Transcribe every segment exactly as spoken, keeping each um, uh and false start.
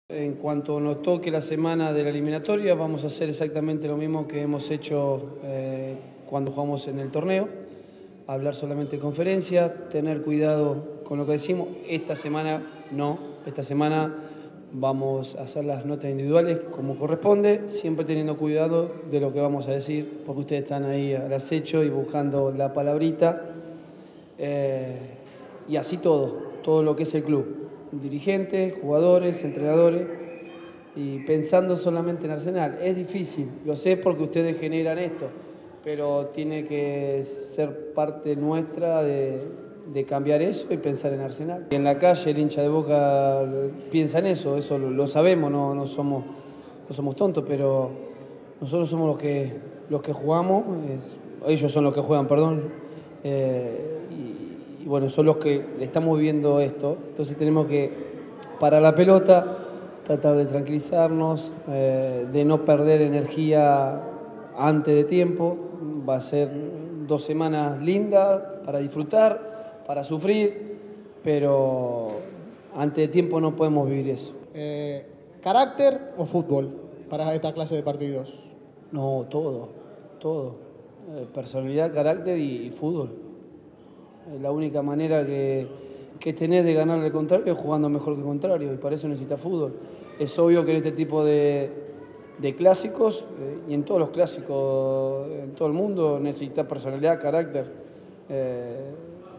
En cuanto nos toque la semana de la eliminatoria, vamos a hacer exactamente lo mismo que hemos hecho eh, cuando jugamos en el torneo. Hablar solamente de conferencia, tener cuidado con lo que decimos. Esta semana no, esta semana vamos a hacer las notas individuales como corresponde, siempre teniendo cuidado de lo que vamos a decir, porque ustedes están ahí al acecho y buscando la palabrita. Eh, y así todo, todo lo que es el club. Dirigentes, jugadores, entrenadores, y pensando solamente en Arsenal. Es difícil, lo sé porque ustedes generan esto, pero tiene que ser parte nuestra de, de cambiar eso y pensar en Arsenal. Y en la calle el hincha de Boca piensa en eso, eso lo, lo sabemos, no, no, somos, no somos tontos, pero nosotros somos los que, los que jugamos, es, ellos son los que juegan, perdón. Eh, y, y bueno, son los que estamos viviendo esto, entonces tenemos que parar la pelota, tratar de tranquilizarnos, eh, de no perder energía antes de tiempo. Va a ser dos semanas lindas para disfrutar, para sufrir, pero antes de tiempo no podemos vivir eso. Eh, ¿Carácter o fútbol para esta clase de partidos? No, todo, todo. Eh, personalidad, carácter y, y fútbol. Es la única manera que, que tenés de ganar al contrario es jugando mejor que el contrario, y para eso necesitas fútbol. Es obvio que en este tipo de, de clásicos, eh, y en todos los clásicos, en todo el mundo, necesitas personalidad, carácter. Eh,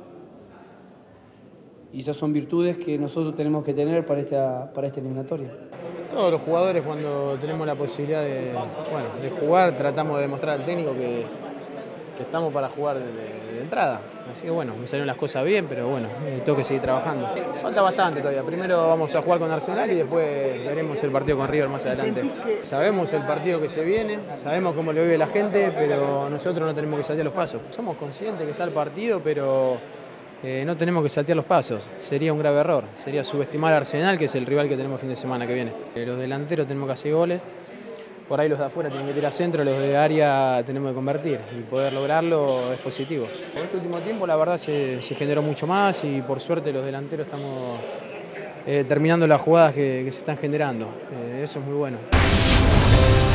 y esas son virtudes que nosotros tenemos que tener para esta, para esta eliminatoria. Todos los jugadores, cuando tenemos la posibilidad de, bueno, de jugar, tratamos de demostrar al técnico que, que estamos para jugar de, de, de entrada. Así que bueno, me salieron las cosas bien, pero bueno, eh, tengo que seguir trabajando. Falta bastante todavía. Primero vamos a jugar con Arsenal y después veremos el partido con River más adelante. Sabemos el partido que se viene, sabemos cómo lo vive la gente, pero nosotros no tenemos que saltear los pasos. Somos conscientes que está el partido, pero eh, no tenemos que saltear los pasos. Sería un grave error. Sería subestimar a Arsenal, que es el rival que tenemos el fin de semana que viene. Eh, los delanteros tenemos que hacer goles. Por ahí los de afuera tienen que tirar centro, los de área tenemos que convertir, y poder lograrlo es positivo. En este último tiempo la verdad se, se generó mucho más y por suerte los delanteros estamos eh, terminando las jugadas que, que se están generando. Eh, eso es muy bueno.